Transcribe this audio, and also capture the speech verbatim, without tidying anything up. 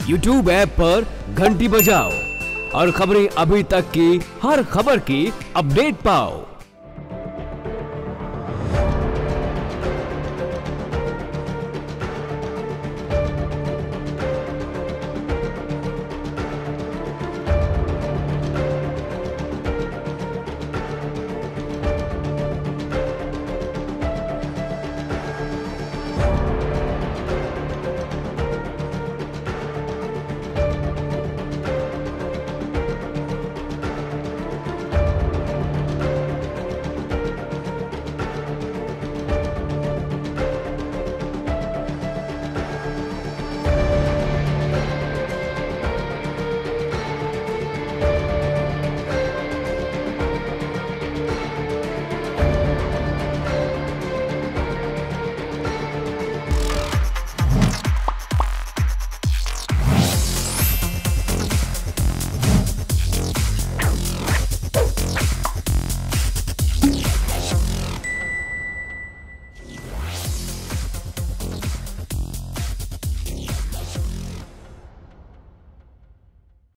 YouTube app पर घंटी बजाओ और खबरें अभी तक की हर खबर की अपडेट पाओ।